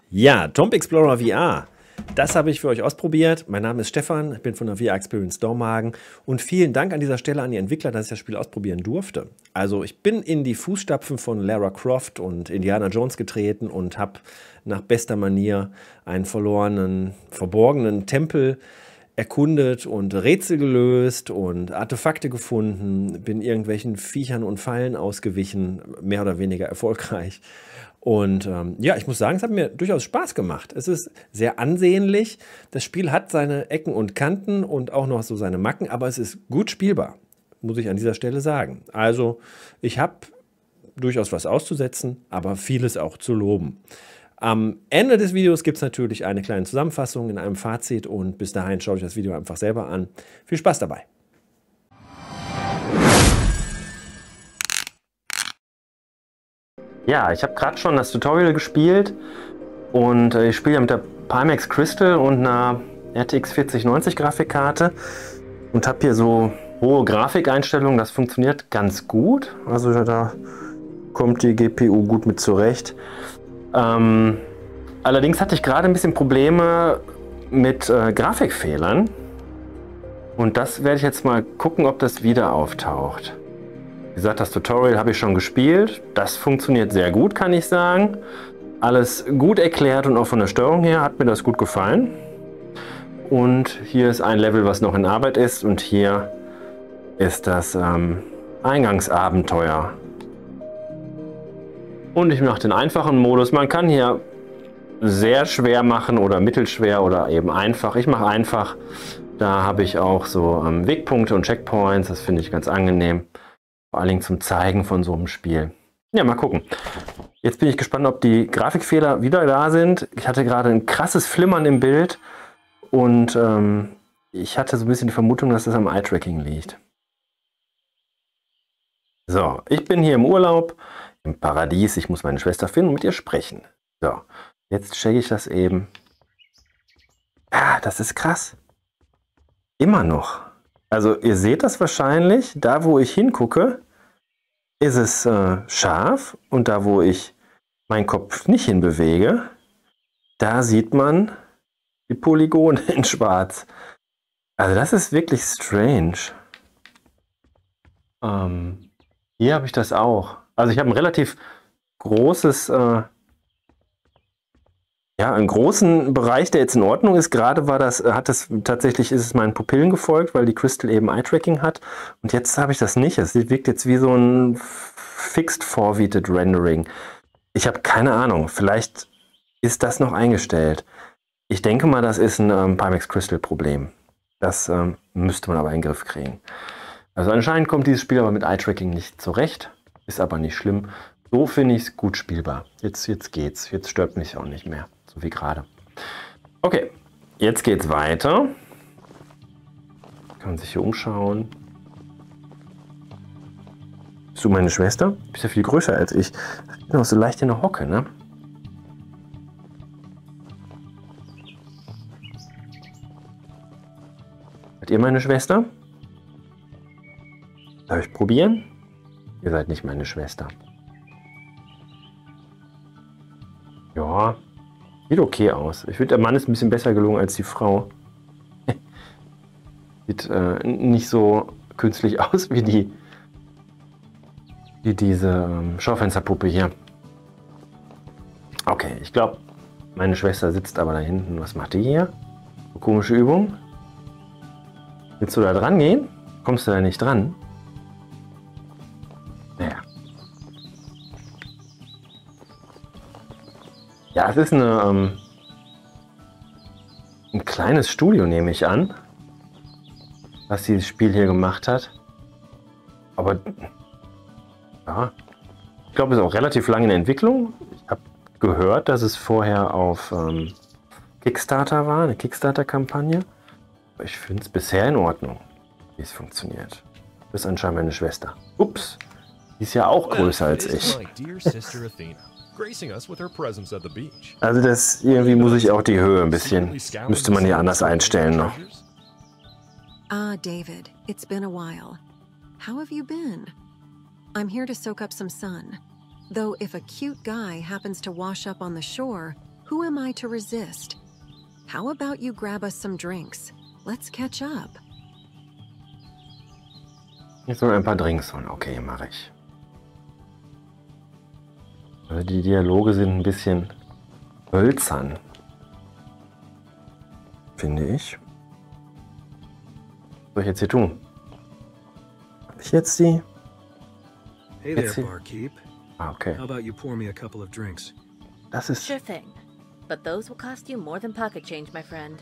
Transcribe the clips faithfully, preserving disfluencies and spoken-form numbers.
Ja, Tomb Explorer V R. Das habe ich für euch ausprobiert. Mein Name ist Stefan, ich bin von der V R Experience Dormagen und vielen Dank an dieser Stelle an die Entwickler, dass ich das Spiel ausprobieren durfte. Also ich bin in die Fußstapfen von Lara Croft und Indiana Jones getreten und habe nach bester Manier einen verlorenen, verborgenen Tempel erkundet und Rätsel gelöst und Artefakte gefunden, bin irgendwelchen Viechern und Fallen ausgewichen, mehr oder weniger erfolgreich. Und ähm, ja, ich muss sagen, es hat mir durchaus Spaß gemacht. Es ist sehr ansehnlich. Das Spiel hat seine Ecken und Kanten und auch noch so seine Macken, aber es ist gut spielbar, muss ich an dieser Stelle sagen. Also ich habe durchaus was auszusetzen, aber vieles auch zu loben. Am Ende des Videos gibt es natürlich eine kleine Zusammenfassung in einem Fazit und bis dahin schaut euch das Video einfach selber an. Viel Spaß dabei! Ja, ich habe gerade schon das Tutorial gespielt und äh, ich spiele ja mit der Pimax Crystal und einer R T X vierzig neunzig Grafikkarte und habe hier so hohe Grafikeinstellungen. Das funktioniert ganz gut, also da kommt die G P U gut mit zurecht. Ähm, allerdings hatte ich gerade ein bisschen Probleme mit äh, Grafikfehlern und das werde ich jetzt mal gucken, ob das wieder auftaucht. Wie gesagt, das Tutorial habe ich schon gespielt. Das funktioniert sehr gut, kann ich sagen. Alles gut erklärt und auch von der Steuerung her hat mir das gut gefallen. Und hier ist ein Level, was noch in Arbeit ist. Und hier ist das ähm, Eingangsabenteuer. Und ich mache den einfachen Modus. Man kann hier sehr schwer machen oder mittelschwer oder eben einfach. Ich mache einfach. Da habe ich auch so ähm, Wegpunkte und Checkpoints. Das finde ich ganz angenehm. Vor allen Dingen zum Zeigen von so einem Spiel. Ja, mal gucken. Jetzt bin ich gespannt, ob die Grafikfehler wieder da sind. Ich hatte gerade ein krasses Flimmern im Bild und ähm, ich hatte so ein bisschen die Vermutung, dass das am Eye-Tracking liegt. So, ich bin hier im Urlaub, im Paradies. Ich muss meine Schwester finden und mit ihr sprechen. So, jetzt checke ich das eben. Ja, das ist krass. Immer noch. Also ihr seht das wahrscheinlich, da wo ich hingucke, ist es äh, scharf und da wo ich meinen Kopf nicht hinbewege, da sieht man die Polygone in schwarz. Also das ist wirklich strange. Ähm, hier habe ich das auch. Also ich habe ein relativ großes... Äh, Ja, einen großen Bereich, der jetzt in Ordnung ist. Gerade war das, hat das tatsächlich, ist es meinen Pupillen gefolgt, weil die Crystal eben Eye-Tracking hat. Und jetzt habe ich das nicht. Es wirkt jetzt wie so ein Fixed Forwarded Rendering. Ich habe keine Ahnung. Vielleicht ist das noch eingestellt. Ich denke mal, das ist ein ähm, Pimax Crystal Problem. Das ähm, müsste man aber in den Griff kriegen. Also anscheinend kommt dieses Spiel aber mit Eye-Tracking nicht zurecht. Ist aber nicht schlimm. So finde ich es gut spielbar. Jetzt, jetzt geht's. Jetzt stört mich auch nicht mehr. So wie gerade. Okay, jetzt geht's weiter. Kann man sich hier umschauen. Bist du meine Schwester? Du bist ja viel größer als ich. Ich bin auch so leicht in der Hocke, ne? Seid ihr meine Schwester? Darf ich probieren? Ihr seid nicht meine Schwester. Ja, sieht okay aus. Ich finde, der Mann ist ein bisschen besser gelungen als die Frau. Sieht äh, nicht so künstlich aus wie die wie diese ähm, Schaufensterpuppe hier. Okay, ich glaube, meine Schwester sitzt aber da hinten. Was macht die hier? So komische Übung. Willst du da dran gehen? Kommst du da nicht dran? Naja. Ja, es ist eine, ähm, ein kleines Studio, nehme ich an, was dieses Spiel hier gemacht hat. Aber ja, ich glaube, es ist auch relativ lange in der Entwicklung. Ich habe gehört, dass es vorher auf ähm, Kickstarter war, eine Kickstarter-Kampagne. Aber ich finde es bisher in Ordnung, wie es funktioniert. Das ist anscheinend meine Schwester. Ups, die ist ja auch größer als ich. Also das irgendwie muss ich auch die Höhe ein bisschen, müsste man hier anders einstellen noch. Ah, David, it's been a while. How have you been? I'm here to soak up some sun. Though if a cute guy happens to wash up on the shore, Who am I to resist? How about you grab us some drinks? Let's catch up. Ich soll ein paar Drinks holen. Okay, mache ich. Also die Dialoge sind ein bisschen hölzern, finde ich. Was soll ich jetzt hier tun? Habe ich jetzt die? Hey Jetzt there, hier? barkeep. Ah, okay. How about you pour me a couple of drinks? Das ist Sure thing. But those will cost you more than pocket change, my friend.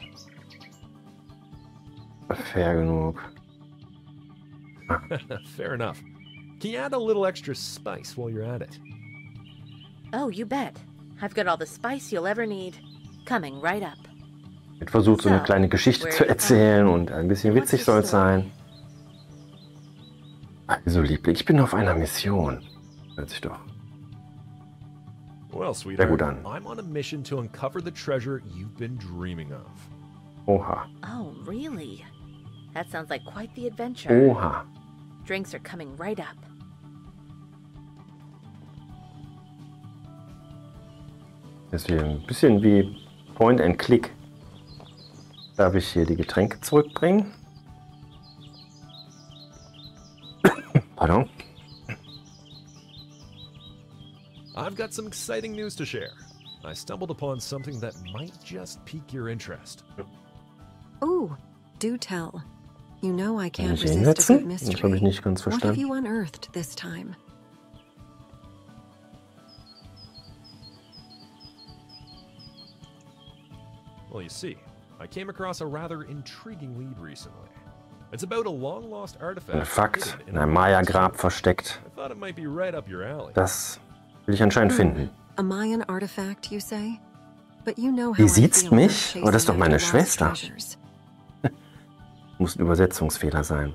fair genug. Fair enough. Can you add a little extra spice while you're at it? Oh, you bet. I've got all the spice you'll ever need. Coming right up. Ich versuche so eine kleine Geschichte zu erzählen und ein bisschen witzig soll es sein. Also Liebling, ich bin auf einer Mission. Hört sich doch Well, sehr sweetheart, gut an. I'm on a mission to uncover the treasure you've been dreaming of. Oha. Oh, really? That sounds like quite the adventure. Oha. Drinks are coming right up. Das ist hier ein bisschen wie Point and Click. Darf ich hier die Getränke zurückbringen? Pardon? I've got some exciting news to share. I stumbled upon something that might just pique your interest. Ooh, do tell. You know I Kann can't ich resist a hinsetzen? good Das habe ich mystery. nicht ganz What have verstanden. you unearthed this time? Well, you see, I came across a rather intriguing lead recently. It's about a long-lost artifact. Ein Fakt hidden in a einem Maya-Grab versteckt. I thought it might be right up your alley. Das will ich anscheinend finden. A Mayan artifact, you say? But you know how Die I sieht's feel about mich? chasing Oh, das ist doch meine after lost Schwester. treasures. Muss ein Übersetzungsfehler sein.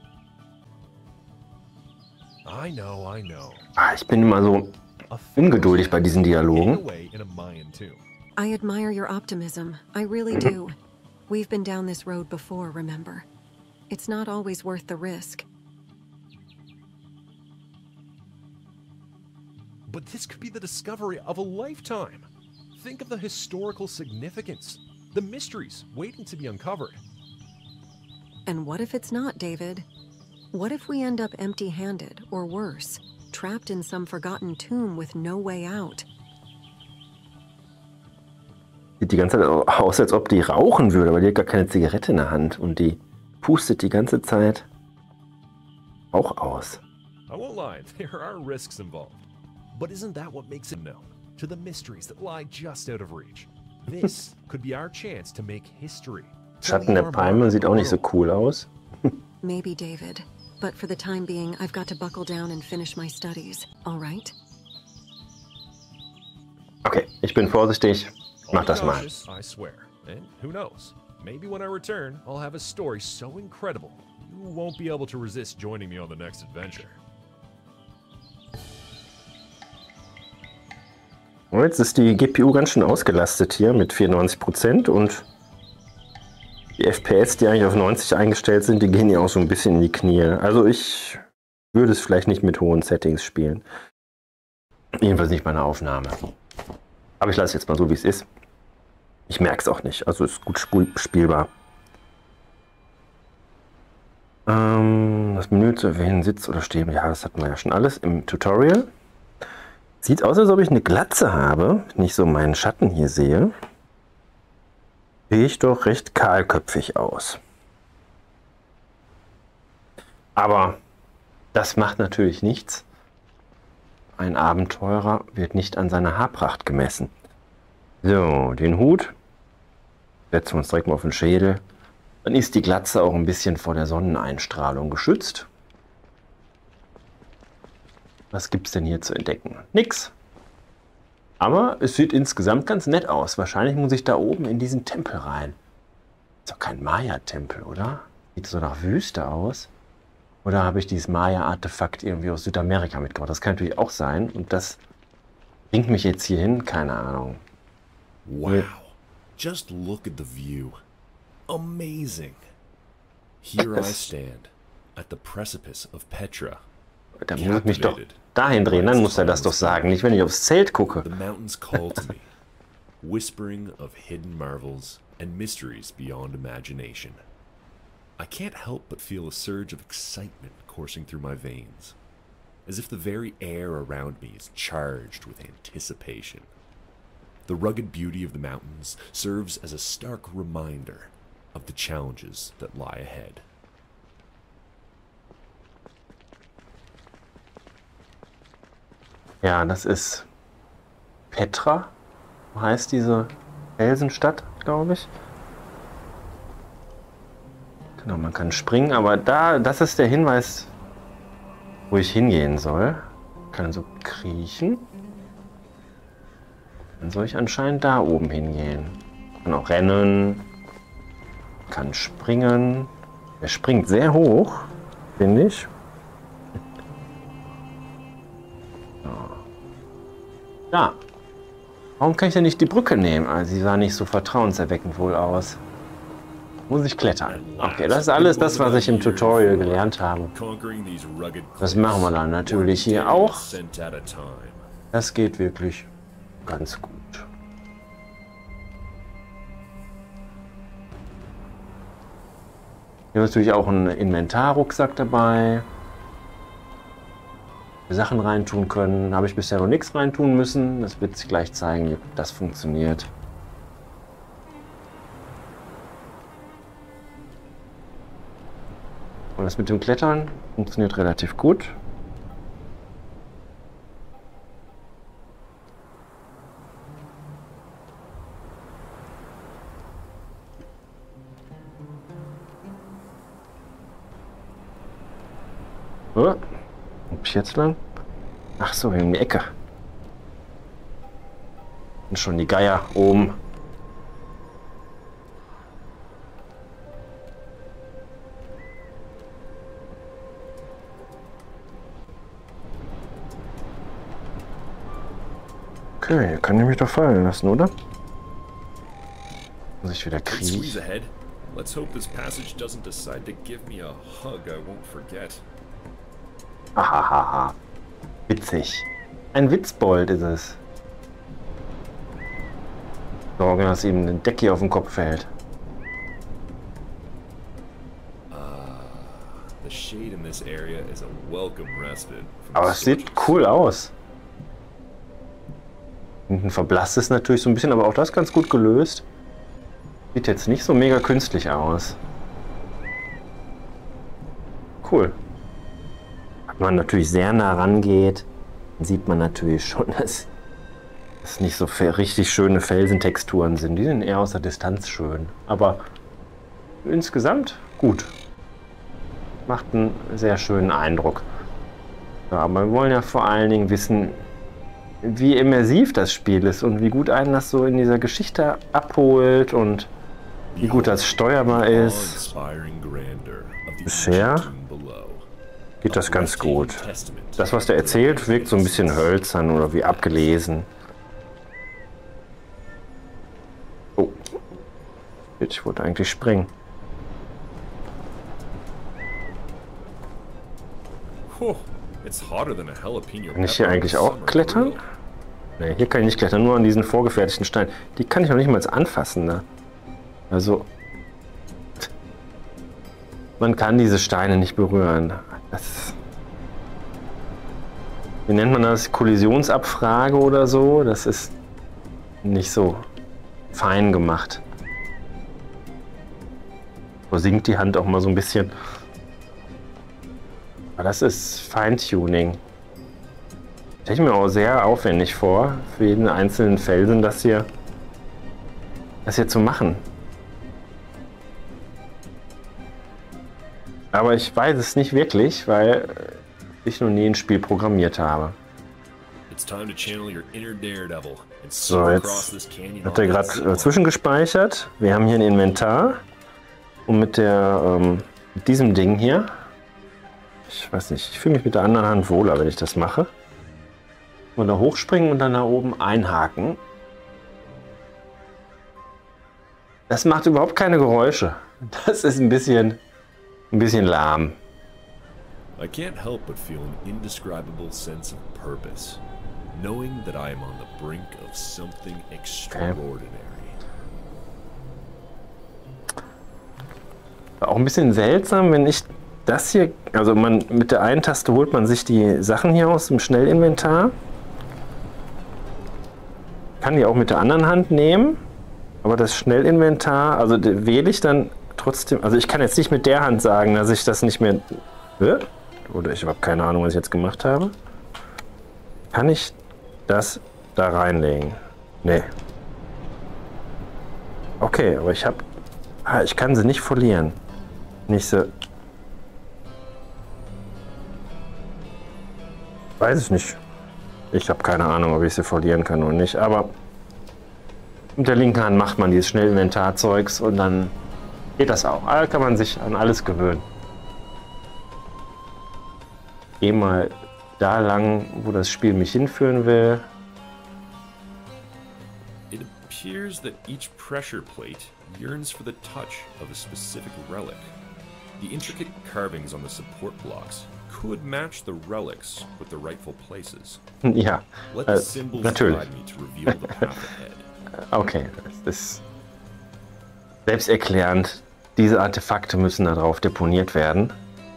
I know, I know. Ah, ich bin immer so A ungeduldig bei diesen hidden Dialogen. away in a Mayan tomb. I admire your optimism. I really do. We've been down this road before, remember? It's not always worth the risk. But this could be the discovery of a lifetime. Think of the historical significance, the mysteries waiting to be uncovered. And what if it's not, David? What if we end up empty-handed, or worse, trapped in some forgotten tomb with no way out? Sieht die ganze Zeit aus, als ob die rauchen würde, aber die hat gar keine Zigarette in der Hand und die pustet die ganze Zeit auch aus. I won't lie, there are risks involved. But isn't that what makes it known? To the mysteries that lie just out of reach. This could be our chance to make history. Schatten der Palme sieht auch nicht so cool aus. Maybe, David. But for the time being, I've got to buckle down and finish my studies. All right? Okay, ich bin vorsichtig. Mach das mal. Cautious, I swear. And who knows? Maybe when I return, I'll have a story so incredible, you won't be able to resist joining me on the next adventure. Und jetzt ist die G P U ganz schön ausgelastet hier mit vierundneunzig Prozent und die F P S, die eigentlich auf neunzig eingestellt sind, die gehen hier auch so ein bisschen in die Knie. Also ich würde es vielleicht nicht mit hohen Settings spielen. Jedenfalls nicht bei einer Aufnahme. Aber ich lasse es jetzt mal so, wie es ist. Ich merke es auch nicht. Also ist gut spielbar. Ähm, das Menü zu erwähnen, Sitz oder Stehen. Ja, das hatten wir ja schon alles im Tutorial. Sieht aus, als ob ich eine Glatze habe. Wenn ich so meinen Schatten hier sehe, sehe ich doch recht kahlköpfig aus. Aber das macht natürlich nichts. Ein Abenteurer wird nicht an seiner Haarpracht gemessen. So, den Hut setzen wir uns direkt mal auf den Schädel. Dann ist die Glatze auch ein bisschen vor der Sonneneinstrahlung geschützt. Was gibt es denn hier zu entdecken? Nix. Aber es sieht insgesamt ganz nett aus. Wahrscheinlich muss ich da oben in diesen Tempel rein. Ist doch kein Maya-Tempel, oder? Sieht so nach Wüste aus. Oder habe ich dieses Maya-Artefakt irgendwie aus Südamerika mitgebracht? Das kann natürlich auch sein. Und das bringt mich jetzt hier hin. Keine Ahnung. Wow. Just look at the view. Amazing. Here I stand at the precipice of Petra. Da muss ich mich doch dahin drehen. Dann muss er das doch sagen. Nicht, wenn ich aufs Zelt gucke. The mountains call to me. whispering of hidden marvels and mysteries beyond imagination. I can't help but feel a surge of excitement coursing through my veins, as if the very air around me is charged with anticipation. The rugged beauty of the mountains serves as a stark reminder of the challenges that lie ahead. Ja, das ist Petra, heißt diese Felsenstadt, glaube ich. Genau, man kann springen, aber da, das ist der Hinweis, wo ich hingehen soll. Ich kann so kriechen. Dann soll ich anscheinend da oben hingehen. Ich kann auch rennen. Kann springen. Er springt sehr hoch, finde ich. Ja. Warum kann ich denn nicht die Brücke nehmen? Also, sie sah nicht so vertrauenserweckend wohl aus. Muss ich klettern. Okay, das ist alles das, was ich im Tutorial gelernt habe. Das machen wir dann natürlich hier auch. Das geht wirklich ganz gut. Hier ist natürlich auch ein Inventarrucksack dabei. Wir Sachen reintun können. Habe ich bisher noch nichts reintun müssen. Das wird sich gleich zeigen, wie das funktioniert. Und das mit dem Klettern funktioniert relativ gut. Oh, wo bin ich jetzt lang? Ach so, in die Ecke. Und schon die Geier oben. Okay, kann ich mich doch fallen lassen, oder? Muss ich wieder kriegen. Let's hope this passage doesn't decide to give me a hug I won't forget. Ahahaha. Witzig. Ein Witzbold ist es. Sorge, dass ihm eine Decke auf den Kopf fällt. Aber es sieht cool aus. Hinten verblasst es natürlich so ein bisschen, aber auch das ganz gut gelöst. Sieht jetzt nicht so mega künstlich aus. Cool. Wenn man natürlich sehr nah rangeht, dann sieht man natürlich schon, dass das nicht so richtig schöne Felsentexturen sind. Die sind eher aus der Distanz schön. Aber insgesamt gut. Macht einen sehr schönen Eindruck. Ja, aber wir wollen ja vor allen Dingen wissen, wie immersiv das Spiel ist und wie gut einen das so in dieser Geschichte abholt und wie gut das steuerbar ist. Bisher geht das ganz gut. Das, was der erzählt, wirkt so ein bisschen hölzern oder wie abgelesen. Oh. Ich wollte eigentlich springen. Kann ich hier eigentlich auch klettern? Ne, hier kann ich nicht klettern, nur an diesen vorgefertigten Steinen. Die kann ich noch nicht mal anfassen, ne? Also, man kann diese Steine nicht berühren. Das, wie nennt man das? Kollisionsabfrage oder so? Das ist nicht so fein gemacht. So sinkt die Hand auch mal so ein bisschen. Aber das ist Feintuning. Stelle ich mir auch sehr aufwendig vor, für jeden einzelnen Felsen das hier, das hier zu machen. Aber ich weiß es nicht wirklich, weil ich noch nie ein Spiel programmiert habe. So, jetzt hat er gerade zwischengespeichert. Wir haben hier ein Inventar. Und mit, der, ähm, mit diesem Ding hier, ich weiß nicht, ich fühle mich mit der anderen Hand wohler, wenn ich das mache. Und da hochspringen und dann nach oben einhaken. Das macht überhaupt keine Geräusche. Das ist ein bisschen... Ein bisschen lahm. I can't help but feel an indescribable sense of purpose. knowing that I am on the brink of something extraordinary. Auch ein bisschen seltsam, wenn ich das hier, also man mit der einen Taste holt man sich die Sachen hier aus dem Schnellinventar. Kann die auch mit der anderen Hand nehmen, aber das Schnellinventar, also wähle ich dann trotzdem, also ich kann jetzt nicht mit der Hand sagen, dass ich das nicht mehr, oder ich habe keine Ahnung, was ich jetzt gemacht habe. Kann ich das da reinlegen? Nee. Okay, aber ich habe, ah, ich kann sie nicht verlieren. Nicht so. Weiß ich nicht. Ich habe keine Ahnung, ob ich sie verlieren kann oder nicht, aber mit der linken Hand macht man dieses Schnellinventarzeugs und dann geht das auch. Da kann man sich an alles gewöhnen. Geh mal da lang, wo das Spiel mich hinführen will. It appears that each pressure plate yearns for the touch of a specific relic. The intricate carvings on the support blocks could match the relics with the rightful places. Ja, Let äh, the symbols natürlich. guide me to reveal the path ahead. Okay, das ist selbsterklärend. Diese Artefakte müssen darauf deponiert werden.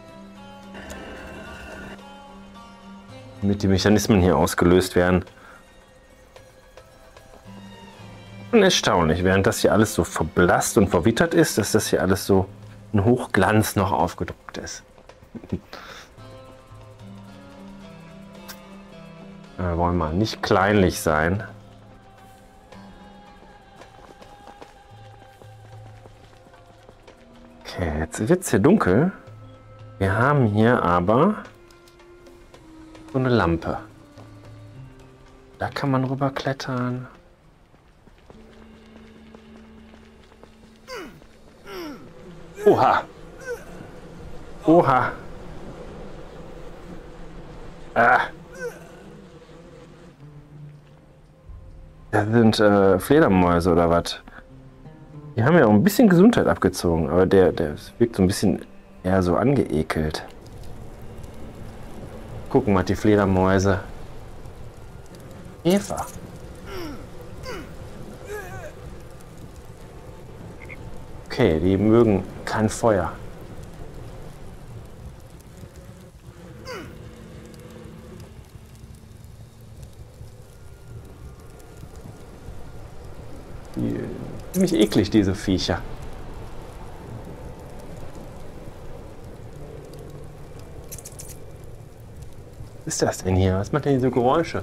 Damit die Mechanismen hier ausgelöst werden. Und erstaunlich, während das hier alles so verblasst und verwittert ist, dass das hier alles so in Hochglanz noch aufgedruckt ist. Wir wollen mal nicht kleinlich sein. Okay, jetzt wird es hier dunkel. Wir haben hier aber so eine Lampe. Da kann man rüber klettern. Oha! Oha! Ah! Das sind äh, Fledermäuse oder was? Die haben ja auch ein bisschen Gesundheit abgezogen, aber der, der wirkt so ein bisschen eher so angeekelt. Gucken mal, die Fledermäuse. Eva. Okay, die mögen kein Feuer. Die, ziemlich eklig, diese Viecher. Was ist das denn hier? Was macht denn diese Geräusche?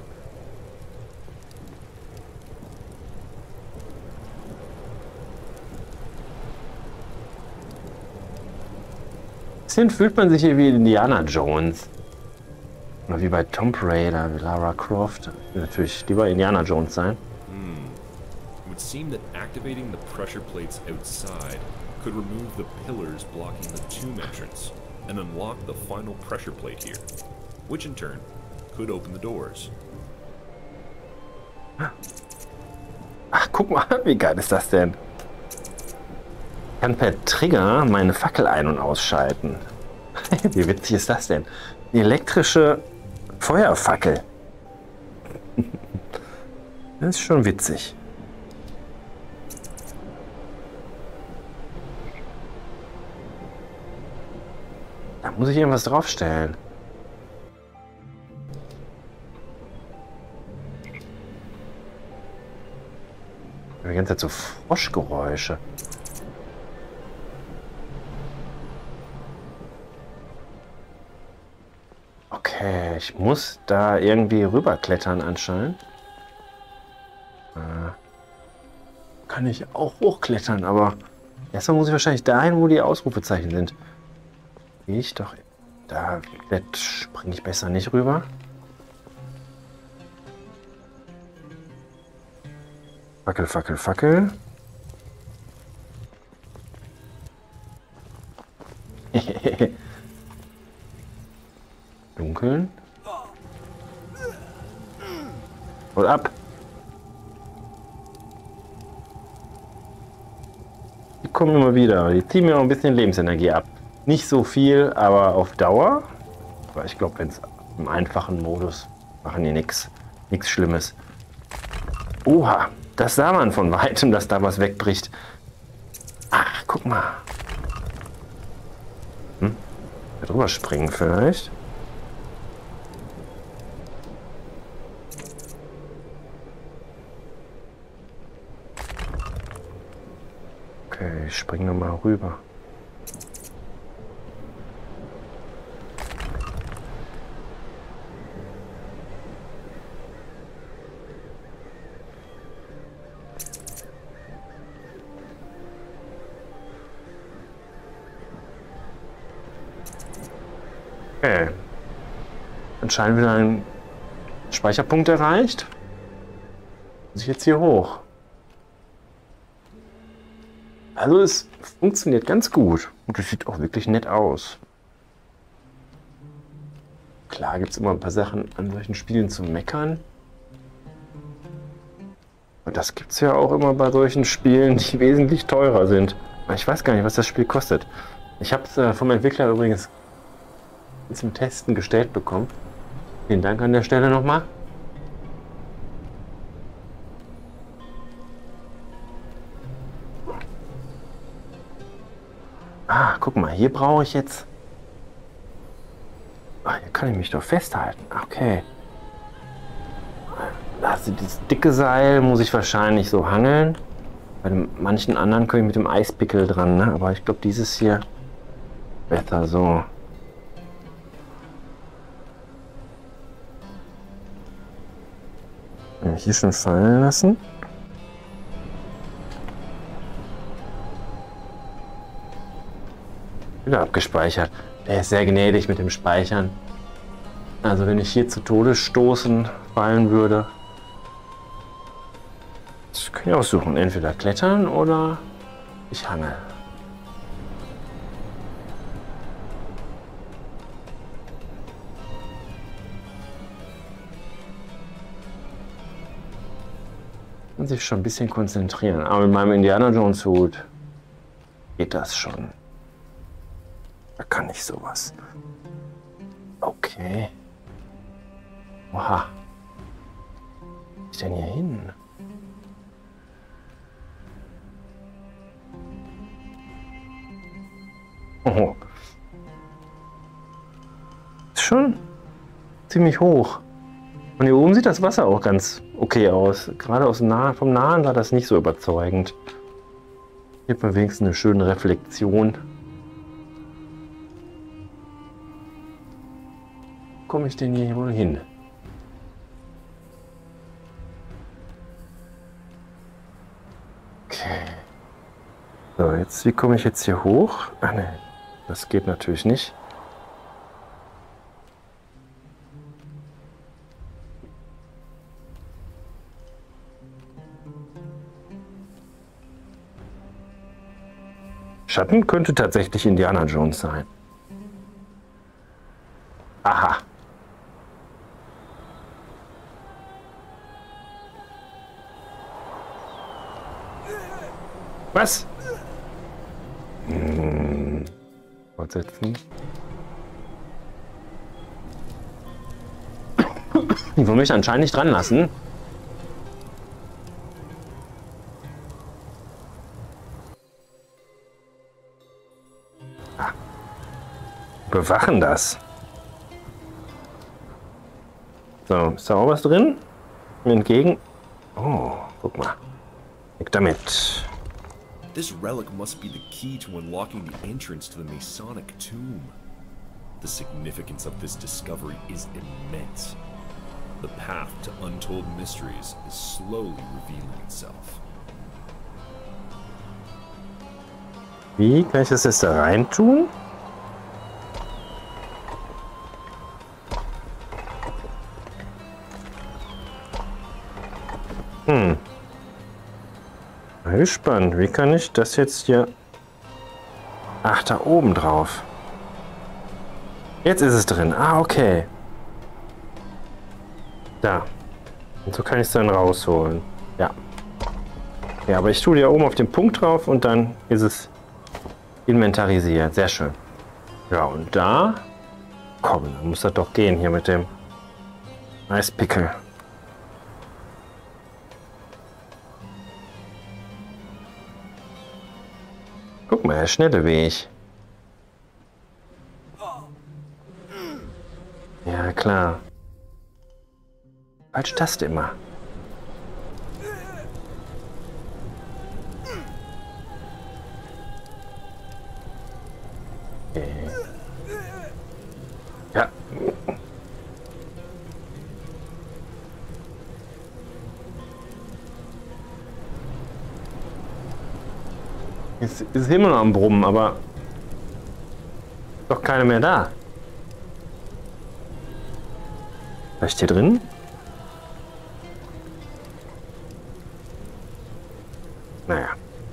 Bisschen fühlt man sich hier wie Indiana Jones. Oder wie bei Tomb Raider, wie Lara Croft. Natürlich lieber Indiana Jones sein. It would seem that activating the pressure plates outside could remove the pillars blocking the tomb entrance and unlock the final pressure plate here, which in turn could open the doors. Ach, guck mal, wie geil ist das denn? Ich kann per Trigger meine Fackel ein- und ausschalten. Wie witzig ist das denn? Die elektrische Feuerfackel. Das ist schon witzig. Da muss ich irgendwas draufstellen. Die ganze Zeit so Froschgeräusche. Okay, ich muss da irgendwie rüberklettern anscheinend. Äh, kann ich auch hochklettern, aber erstmal muss ich wahrscheinlich dahin, wo die Ausrufezeichen sind. Gehe ich doch... Da springe ich besser nicht rüber. Fackel, Fackel, Fackel. Dunkeln. Und ab. Die kommen immer wieder. Die ziehen mir auch ein bisschen Lebensenergie ab. Nicht so viel, aber auf Dauer. Aber ich glaube, wenn es im einfachen Modus machen die nichts. Nichts Schlimmes. Oha, das sah man von weitem, dass da was wegbricht. Ach, guck mal. Hm? Drüber springen vielleicht. Okay, ich springe nochmal rüber. Okay. Anscheinend wieder ein Speicherpunkt erreicht. Muss ich jetzt hier hoch? Also es funktioniert ganz gut. Und es sieht auch wirklich nett aus. Klar gibt es immer ein paar Sachen an solchen Spielen zu meckern. Und das gibt es ja auch immer bei solchen Spielen, die wesentlich teurer sind. Ich weiß gar nicht, was das Spiel kostet. Ich habe es äh, vom Entwickler übrigens zum Testen gestellt bekommen. Vielen Dank an der Stelle nochmal. Ah, guck mal, hier brauche ich jetzt... Ah, hier kann ich mich doch festhalten. Okay. Also dieses dicke Seil muss ich wahrscheinlich so hangeln. Bei den manchen anderen kann ich mit dem Eispickel dran, ne? Aber ich glaube, dieses hier besser so. Hier schon fallen lassen. Wieder abgespeichert. Der ist sehr gnädig mit dem Speichern. Also wenn ich hier zu Tode stoßen fallen würde, das kann ich aussuchen. Entweder klettern oder ich hangel. Und sich schon ein bisschen konzentrieren. Aber mit meinem Indiana Jones Hut geht das schon. Da kann ich sowas. Okay. Oha. Wo ist denn hier hin? Oh. Ist schon ziemlich hoch. Und hier oben sieht das Wasser auch ganz okay aus. Gerade aus nah, vom Nahen war das nicht so überzeugend. Hier hat man wenigstens eine schöne Reflexion. Wo komme ich denn hier wohl hin? Okay. So, jetzt, wie komme ich jetzt hier hoch? Ach ne, das geht natürlich nicht. Schatten könnte tatsächlich Indiana Jones sein. Aha. Was? Hm. Fortsetzen. Die wollen mich anscheinend nicht dran lassen. Bewachen das. So, ist da auch was drin? Mir entgegen. Oh, guck mal. Weg damit. This relic must be the key to unlocking the entrance to the Masonic tomb. The significance of this discovery is immense. The path to untold mysteries is slowly revealing itself. Wie kann ich das jetzt da rein tun? Hm. Mal gespannt. Wie kann ich das jetzt hier... Ach, da oben drauf. Jetzt ist es drin. Ah, okay. Da. Und so kann ich es dann rausholen. Ja. Ja, aber ich tue hier oben auf den Punkt drauf und dann ist es inventarisiert. Sehr schön. Ja, und da... Komm, dann muss das doch gehen hier mit dem Eispickel. Guck mal, der schnelle Weg. Ja, klar. Falsche Taste immer. Okay. Ja. Jetzt ist immer noch am Brummen, aber doch keine mehr da. Vielleicht hier drin? Naja.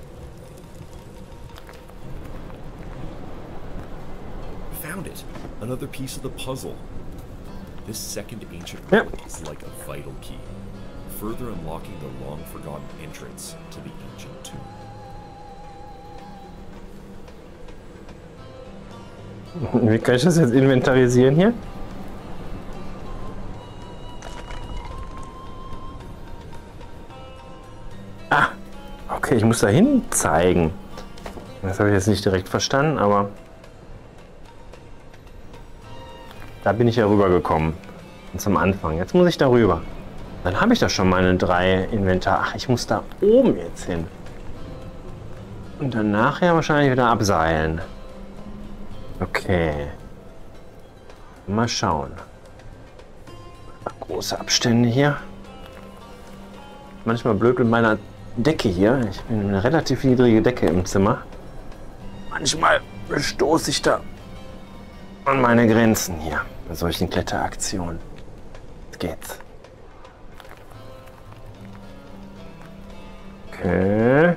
Found it. Another piece of the puzzle. This second ancient Yep. relic is like a vital key, further unlocking the long-forgotten entrance to the ancient tomb. Wie kann ich das jetzt inventarisieren hier? Ah, okay, ich muss da hin zeigen. Das habe ich jetzt nicht direkt verstanden, aber da bin ich ja rübergekommen. Zum Anfang. Jetzt muss ich da rüber. Dann habe ich da schon meine drei Inventar. Ach, ich muss da oben jetzt hin. Und dann nachher wahrscheinlich wieder abseilen. Okay. Mal schauen. Große Abstände hier. Manchmal blöd mit meiner Decke hier. Ich bin eine relativ niedrige Decke im Zimmer. Manchmal stoße ich da an meine Grenzen hier bei solchen Kletteraktionen. Jetzt geht's. Okay.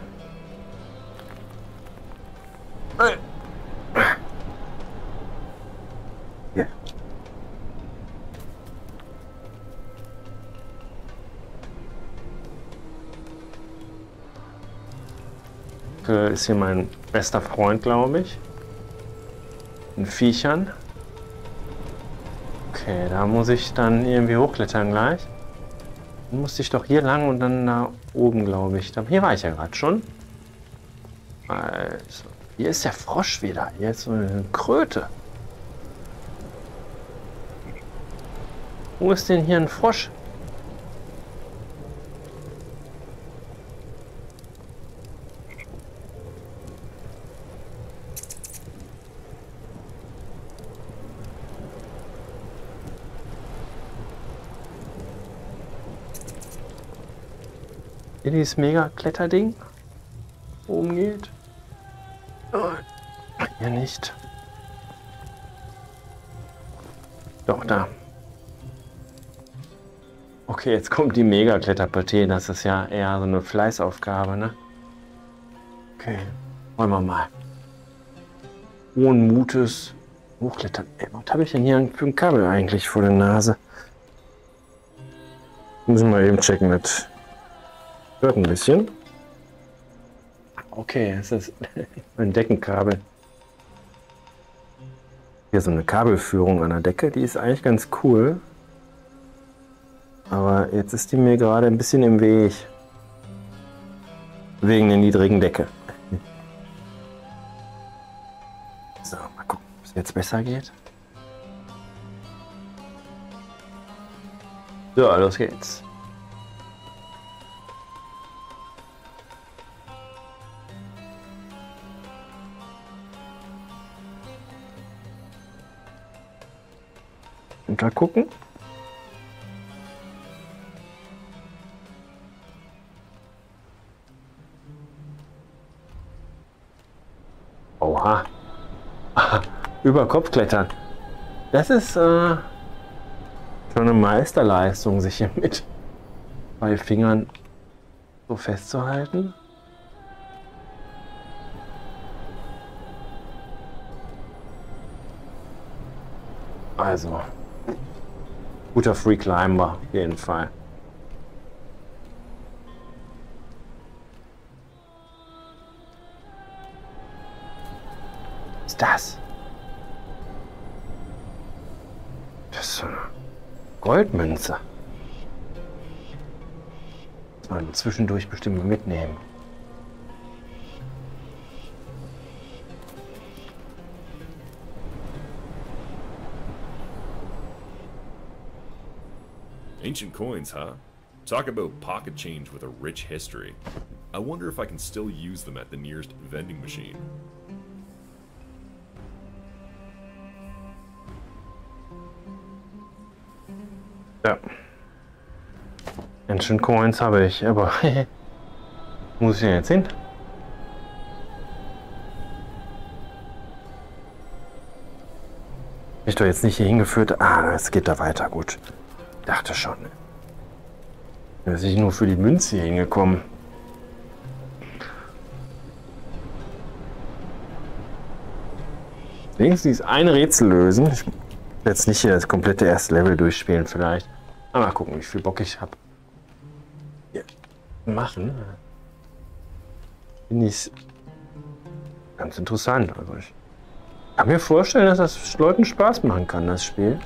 Hier. Ist hier mein bester Freund, glaube ich. In Viechern. Okay, da muss ich dann irgendwie hochklettern gleich. Dann musste ich doch hier lang und dann da oben, glaube ich. Hier war ich ja gerade schon. Also, hier ist der Frosch wieder. Hier ist so eine Kröte. Wo ist denn hier ein Frosch? Hier dieses Mega-Kletterding oben geht. Oh, hier nicht. Doch, da. Okay, jetzt kommt die Mega-Kletterpartie. Das ist ja eher so eine Fleißaufgabe, ne? Okay, wollen wir mal. Hohen Mutes hochklettern. Ey, was habe ich denn hier für ein Kabel eigentlich vor der Nase? Müssen wir eben checken mit. Hört ein bisschen. Okay, es ist ein Deckenkabel. Hier so eine Kabelführung an der Decke, die ist eigentlich ganz cool. Aber jetzt ist die mir gerade ein bisschen im Weg. Wegen der niedrigen Decke. So, mal gucken, ob es jetzt besser geht. So, los geht's. Untergucken. Oha. Über Kopf klettern. Das ist äh, schon eine Meisterleistung, sich hier mit zwei Fingern so festzuhalten. Also, guter Free Climber, auf jeden Fall. Was ist das? Das ist so eine Goldmünze. Das man zwischendurch bestimmt mitnehmen. Ancient coins, huh? Talk about pocket change with a rich history. I wonder if I can still use them at the nearest vending machine. Ja. Ancient Coins habe ich, aber muss ich denn jetzt hin? Mich doch jetzt nicht hier hingeführt. Ah, es geht da weiter, gut. Dachte schon. Da ist ich nur für die Münze hier hingekommen. Wenigstens eine Rätsel lösen. Ich will jetzt nicht hier das komplette erste Level durchspielen vielleicht. Aber mal gucken, wie viel Bock ich habe. Machen. Finde ich ganz interessant. Also ich kann mir vorstellen, dass das Leuten Spaß machen kann, das Spiel.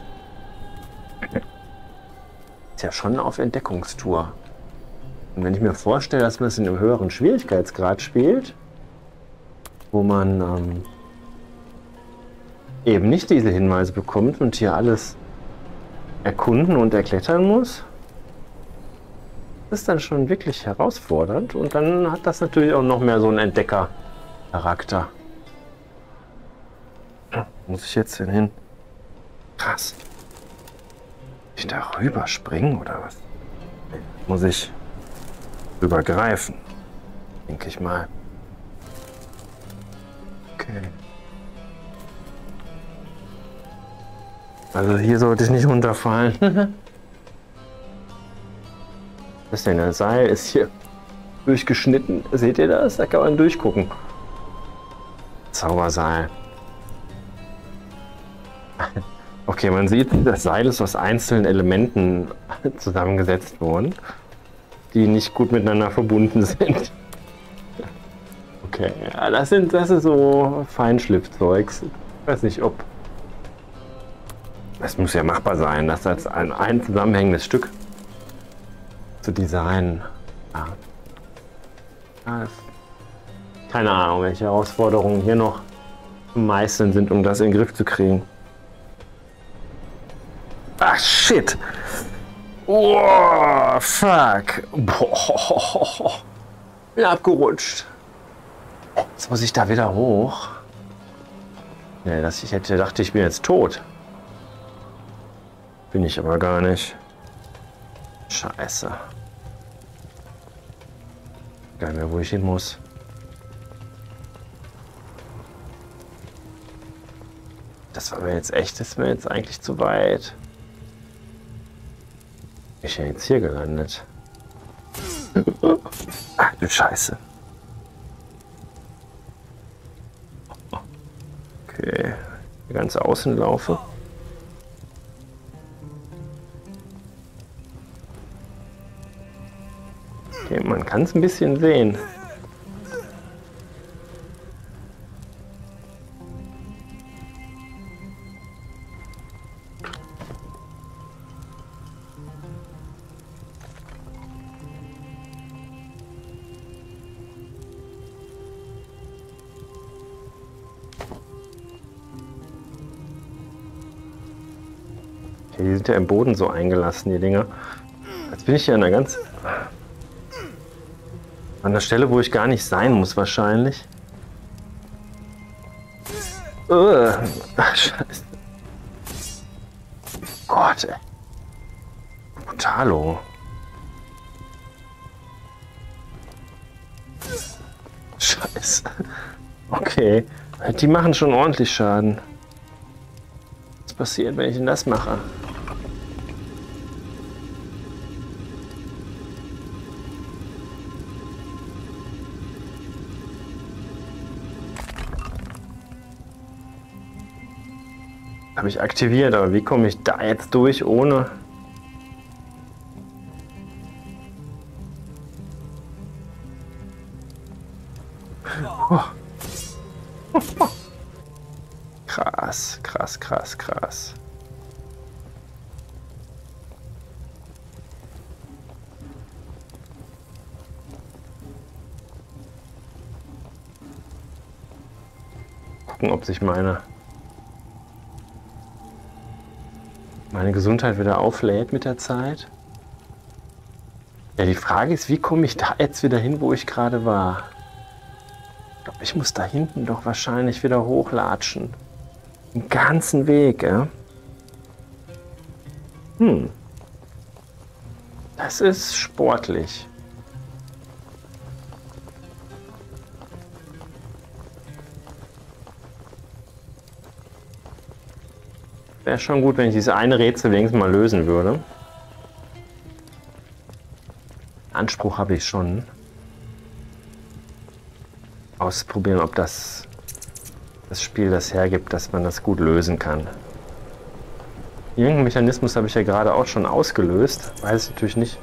Ist ja schon auf Entdeckungstour. Und wenn ich mir vorstelle, dass man es in einem höheren Schwierigkeitsgrad spielt, wo man ähm, eben nicht diese Hinweise bekommt und hier alles erkunden und erklettern muss, ist dann schon wirklich herausfordernd. Und dann hat das natürlich auch noch mehr so einen Entdecker-Charakter. Muss ich jetzt denn hin? Krass. Ich da rüber springen oder was? Muss ich übergreifen? Denke ich mal. Okay. Also hier sollte ich nicht runterfallen. Was ist denn? Das Seil ist hier durchgeschnitten. Seht ihr das? Da kann man durchgucken. Zauberseil. Okay, man sieht, das Seil ist aus einzelnen Elementen zusammengesetzt worden, die nicht gut miteinander verbunden sind. Okay, ja, das sind, das ist so Feinschliffzeugs. Ich weiß nicht, ob... Es muss ja machbar sein, das als ein, ein zusammenhängendes Stück zu designen. Ja. Ja, das, keine Ahnung, welche Herausforderungen hier noch am meisten sind, um das in den Griff zu kriegen. Ach, shit! Oh, fuck! Boah, bin abgerutscht. Jetzt muss ich da wieder hoch. Nee, das, ich hätte gedacht, ich bin jetzt tot. Bin ich aber gar nicht. Scheiße. Gar nicht mehr, wo ich hin muss. Das war mir jetzt echt, das ist mir jetzt eigentlich zu weit. Ich bin jetzt hier gelandet. Ach du Scheiße. Okay, ganz außen laufe. Okay, man kann es ein bisschen sehen. Okay, die sind ja im Boden so eingelassen, die Dinger. Jetzt bin ich hier an einer ganz... An der Stelle, wo ich gar nicht sein muss, wahrscheinlich. Uh, ach, Scheiße. Gott, ey. Brutalo. Scheiße. Okay. Die machen schon ordentlich Schaden. Was passiert, wenn ich denn das mache? Habe ich aktiviert, aber wie komme ich da jetzt durch ohne... Oh. Krass, krass, krass, krass. Gucken, ob sich meine... meine Gesundheit wieder auflädt mit der Zeit. Ja, die Frage ist, wie komme ich da jetzt wieder hin, wo ich gerade war? Ich glaube, ich muss da hinten doch wahrscheinlich wieder hochlatschen. Den ganzen Weg, ja? Hm. Das ist sportlich. Wäre schon gut, wenn ich dieses eine Rätsel wenigstens mal lösen würde. Anspruch habe ich schon. Ausprobieren, ob das, das Spiel das hergibt, dass man das gut lösen kann. Irgendeinen Mechanismus habe ich ja gerade auch schon ausgelöst. Weiß ich natürlich nicht.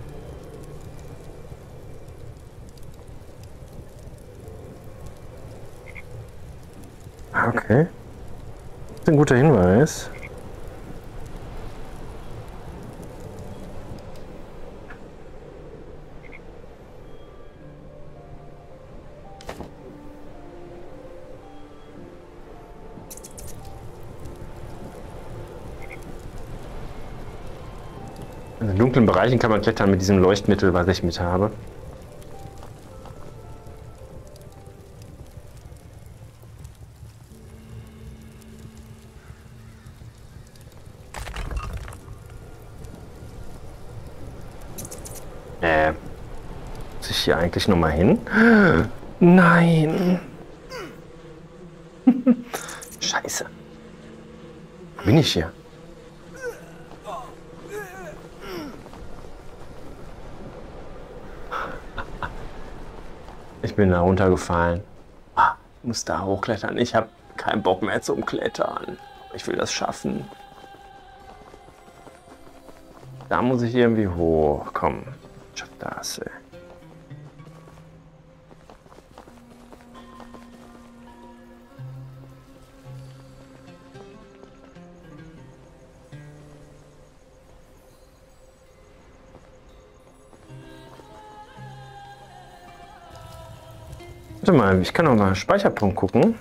Okay. Das ist ein guter Hinweis. In dunklen Bereichen kann man klettern mit diesem Leuchtmittel, was ich mit habe. Äh, muss ich hier eigentlich noch mal hin? Nein! Scheiße. Wo bin ich hier? Ich bin da runtergefallen. Ah, ich muss da hochklettern. Ich habe keinen Bock mehr zum Klettern. Ich will das schaffen. Da muss ich irgendwie hoch. Komm, schaff das, ey. Warte mal, ich kann noch mal Speicherpunkt gucken.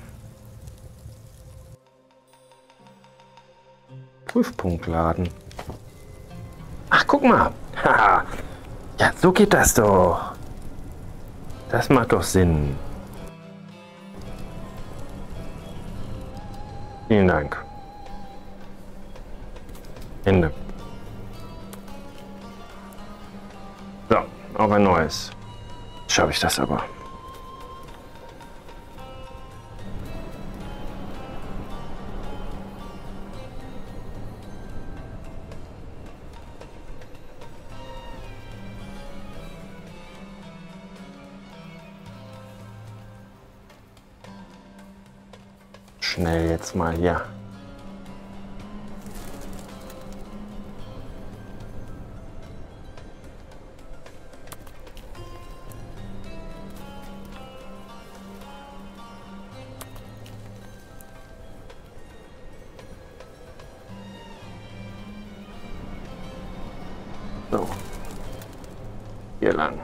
Prüfpunkt laden. Ach, guck mal. Haha. Ja, so geht das doch. Das macht doch Sinn. Vielen Dank. Ende. So, auf ein neues. Schaffe ich das aber. Schnell jetzt mal hier. So. Hier lang.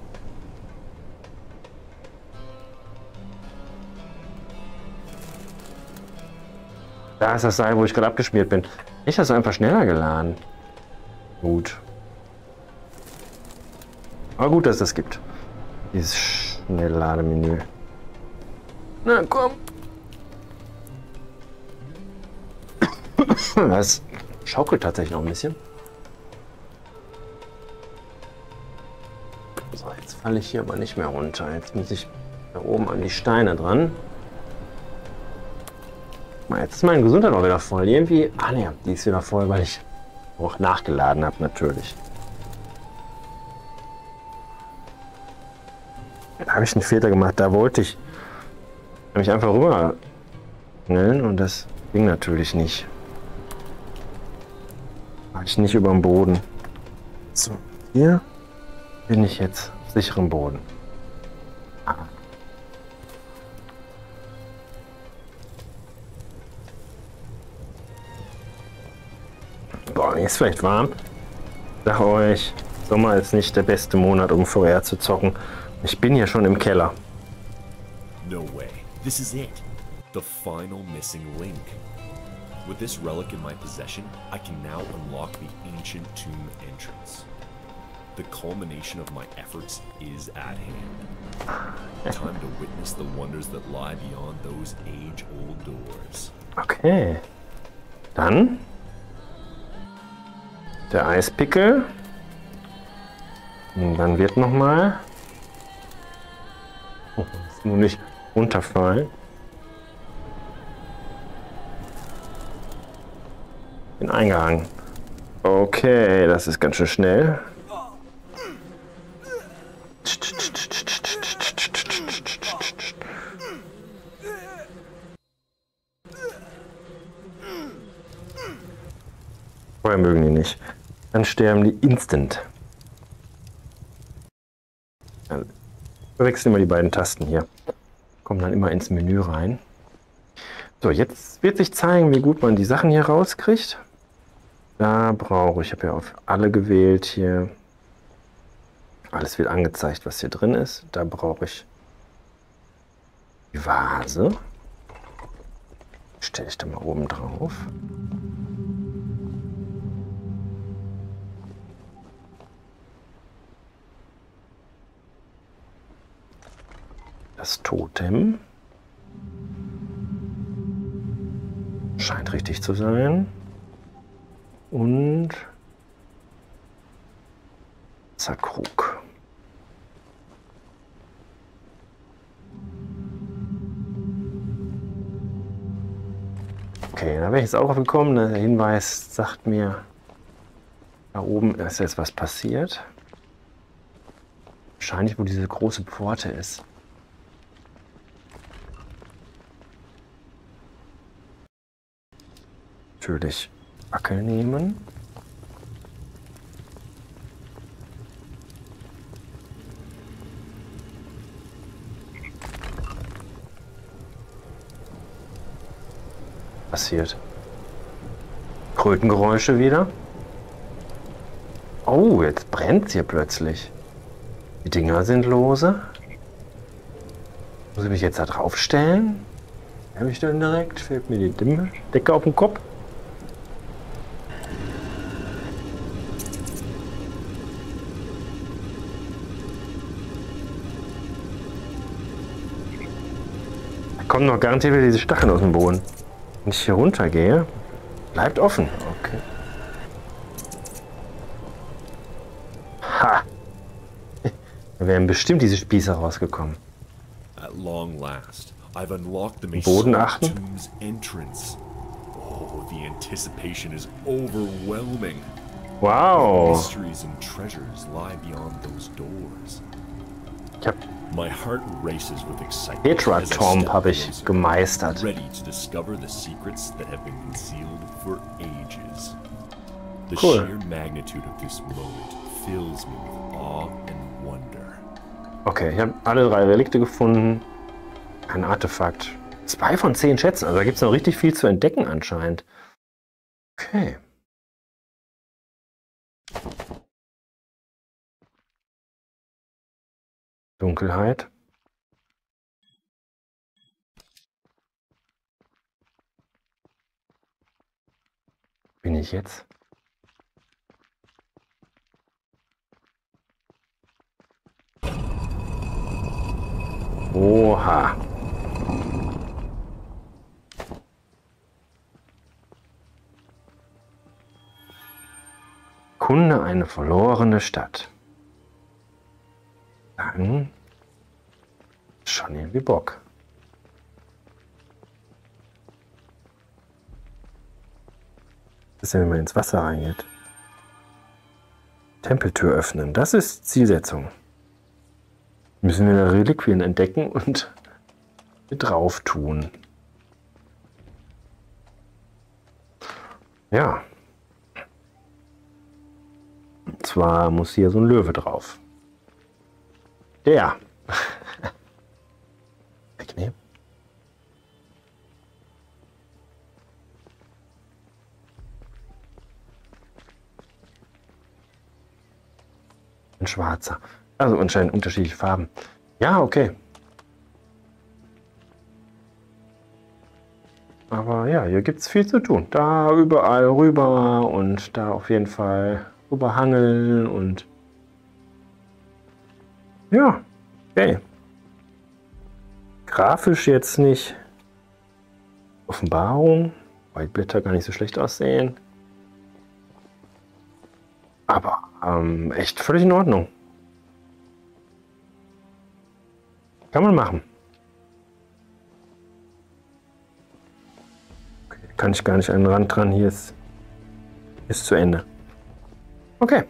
Da ist das Seil, wo ich gerade abgeschmiert bin. Ich habe es einfach schneller geladen. Gut. Aber gut, dass es das gibt. Dieses Schnelllademenü. Na komm. Das schaukelt tatsächlich noch ein bisschen. So, jetzt falle ich hier aber nicht mehr runter. Jetzt muss ich da oben an die Steine dran. Jetzt ist meine Gesundheit auch wieder voll. Irgendwie. Ah ne, die ist wieder voll, weil ich auch nachgeladen habe, natürlich. Da habe ich einen Fehler gemacht. Da wollte ich mich einfach rüber schnellen und das ging natürlich nicht. War ich nicht über dem Boden. So, hier bin ich jetzt auf sicherem Boden. Ah. Boah, ist vielleicht warm. Ich sag euch, Sommer ist nicht der beste Monat, um V R zu zocken. Ich bin hier schon im Keller. No way. This is it. The final missing link. With this relic in my possession, I can now unlock the ancient tomb entrance. the culmination of my efforts is at hand. Time to witness the wonders that lie beyond those age-old doors. Okay. Dann der Eispickel. Und dann wird nochmal. Oh, nur nicht runterfallen. Bin eingehangen. Okay, das ist ganz schön schnell. Vorher mögen die nicht. Dann sterben die instant. Dann wechseln wir die beiden Tasten hier. Kommen dann immer ins Menü rein. So, jetzt wird sich zeigen, wie gut man die Sachen hier rauskriegt. Da brauche ich, ich habe ja auf alle gewählt hier. Alles wird angezeigt, was hier drin ist. Da brauche ich die Vase. Stelle ich da mal oben drauf. Das Totem scheint richtig zu sein. Und Wasserkrug. Okay, da wäre ich jetzt auch gekommen. Der Hinweis sagt mir, da oben ist jetzt was passiert. Wahrscheinlich, wo diese große Pforte ist. Natürlich Fackel nehmen. Passiert. Krötengeräusche wieder. Oh, jetzt brennt es hier plötzlich. Die Dinger sind lose. Muss ich mich jetzt da drauf stellen? Habe ich dann direkt? Fällt mir die Dimme Decke auf den Kopf? Da kommen noch garantiert wieder diese Stacheln aus dem Boden. Wenn ich hier runter gehe, bleibt offen. Okay. Ha! Da wären bestimmt diese Spieße rausgekommen. At long last, I've unlocked the Boden achten. Tomb's entrance. Oh, the anticipation is overwhelming. Wow! Mysteries and treasures lie beyond those doors. Ich hab My heart races with excitement. Petra as I Tomb step habe ich closer, gemeistert. ready to discover the secrets that have been concealed for ages. The Cool. sheer magnitude of this moment fills me with awe and wonder. Okay, ich habe alle drei Relikte gefunden. Ein Artefakt. Zwei von zehn Schätzen. Also da gibt es noch richtig viel zu entdecken anscheinend. Okay. Dunkelheit. Bin ich jetzt? Oha. Kunde eine verlorene Stadt. Dann schon irgendwie Bock. Was ist denn, wenn man ins Wasser reingeht? Tempeltür öffnen. Das ist Zielsetzung. Müssen wir da Reliquien entdecken und mit drauf tun. Ja. Und zwar muss hier so ein Löwe drauf. Der. Wegnehmen. Ein schwarzer. Also anscheinend unterschiedliche Farben. Ja, okay. Aber ja, hier gibt es viel zu tun. Da überall rüber und da auf jeden Fall rüberhangeln und Ja, okay. Grafisch jetzt nicht. Offenbarung, weil die Blätter gar nicht so schlecht aussehen. Aber ähm, echt völlig in Ordnung. Kann man machen. Okay, kann ich gar nicht an den Rand dran. Hier ist, ist zu Ende. Okay.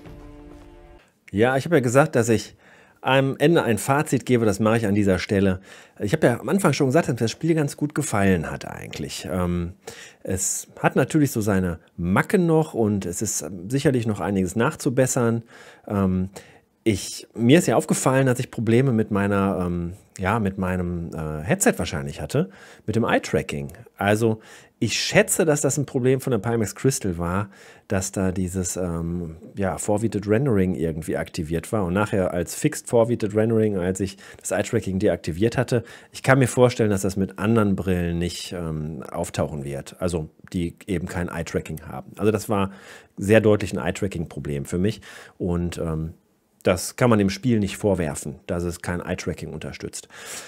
Ja, ich habe ja gesagt, dass ich am Ende ein Fazit gebe, das mache ich an dieser Stelle. Ich habe ja am Anfang schon gesagt, dass mir das Spiel ganz gut gefallen hat eigentlich. Ähm, es hat natürlich so seine Macken noch und es ist sicherlich noch einiges nachzubessern. Ähm, ich, mir ist ja aufgefallen, dass ich Probleme mit meiner, ähm, ja, mit meinem äh, Headset wahrscheinlich hatte, mit dem Eye-Tracking. Also ich schätze, dass das ein Problem von der Pimax Crystal war, dass da dieses ähm, ja, Forwarded Rendering irgendwie aktiviert war und nachher als Fixed Forwarded Rendering, als ich das Eye-Tracking deaktiviert hatte. Ich kann mir vorstellen, dass das mit anderen Brillen nicht ähm, auftauchen wird, also die eben kein Eye-Tracking haben. Also das war sehr deutlich ein Eye-Tracking-Problem für mich und ähm, das kann man dem Spiel nicht vorwerfen, dass es kein Eye-Tracking unterstützt.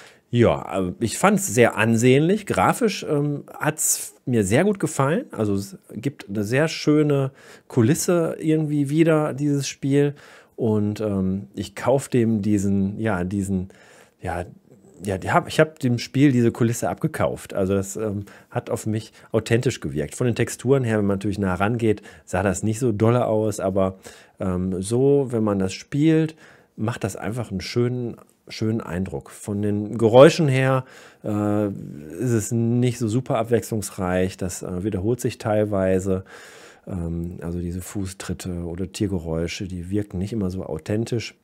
Ja, ich fand es sehr ansehnlich. Grafisch ähm, hat es mir sehr gut gefallen. Also es gibt eine sehr schöne Kulisse irgendwie wieder, dieses Spiel. Und ähm, ich kaufe dem diesen, ja, diesen, ja, ja, die hab, ich habe dem Spiel diese Kulisse abgekauft. Also das ähm, hat auf mich authentisch gewirkt. Von den Texturen her, wenn man natürlich nah rangeht, sah das nicht so dolle aus. Aber ähm, so, wenn man das spielt, macht das einfach einen schönen schönen Eindruck. Von den Geräuschen her äh, ist es nicht so super abwechslungsreich. Das äh, wiederholt sich teilweise. Ähm, also diese Fußtritte oder Tiergeräusche, die wirken nicht immer so authentisch.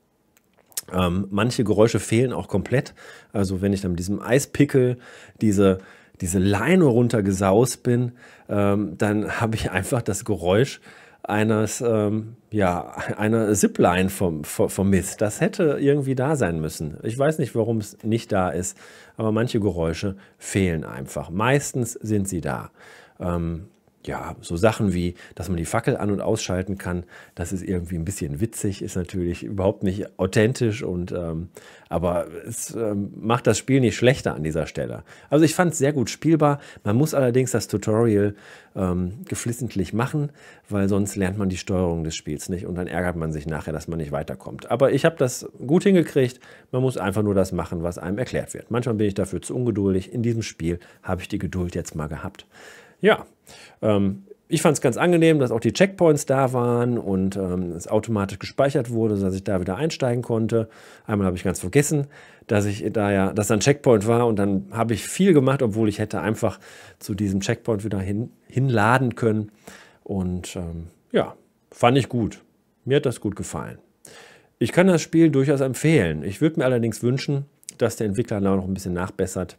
Ähm, manche Geräusche fehlen auch komplett. Also wenn ich dann mit diesem Eispickel diese, diese Leine runtergesaust bin, ähm, dann habe ich einfach das Geräusch eines, ähm, ja, einer Zipline vom, vom, vom Mist. Das hätte irgendwie da sein müssen. Ich weiß nicht, warum es nicht da ist, aber manche Geräusche fehlen einfach. Meistens sind sie da. Ähm, ja, so Sachen wie, dass man die Fackel an- und ausschalten kann, das ist irgendwie ein bisschen witzig, ist natürlich überhaupt nicht authentisch, und ähm, aber es ähm, macht das Spiel nicht schlechter an dieser Stelle. Also ich fand es sehr gut spielbar. Man muss allerdings das Tutorial ähm, geflissentlich machen, weil sonst lernt man die Steuerung des Spiels nicht und dann ärgert man sich nachher, dass man nicht weiterkommt. Aber ich habe das gut hingekriegt. Man muss einfach nur das machen, was einem erklärt wird. Manchmal bin ich dafür zu ungeduldig. In diesem Spiel habe ich die Geduld jetzt mal gehabt. Ja, ähm, ich fand es ganz angenehm, dass auch die Checkpoints da waren und ähm, es automatisch gespeichert wurde, sodass ich da wieder einsteigen konnte. Einmal habe ich ganz vergessen, dass ich da ja, dass da ein Checkpoint war, und dann habe ich viel gemacht, obwohl ich hätte einfach zu diesem Checkpoint wieder hin, hinladen können. Und ähm, ja, fand ich gut. Mir hat das gut gefallen. Ich kann das Spiel durchaus empfehlen. Ich würde mir allerdings wünschen, dass der Entwickler da noch ein bisschen nachbessert.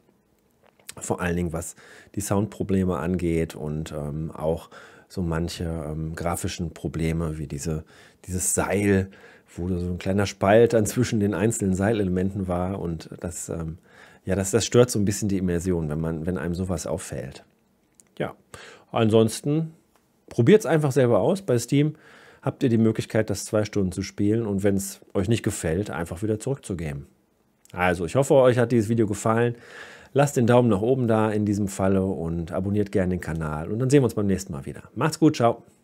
Vor allen Dingen, was die Soundprobleme angeht und ähm, auch so manche ähm, grafischen Probleme wie diese, dieses Seil, wo so ein kleiner Spalt dann zwischen den einzelnen Seilelementen war, und das, ähm, ja, das, das stört so ein bisschen die Immersion, wenn, man, wenn einem sowas auffällt. Ja, ansonsten probiert es einfach selber aus. Bei Steam habt ihr die Möglichkeit, das zwei Stunden zu spielen, und wenn es euch nicht gefällt, einfach wieder zurückzugeben. Also, ich hoffe, euch hat dieses Video gefallen. Lasst den Daumen nach oben da in diesem Falle und abonniert gerne den Kanal. Und dann sehen wir uns beim nächsten Mal wieder. Macht's gut, ciao.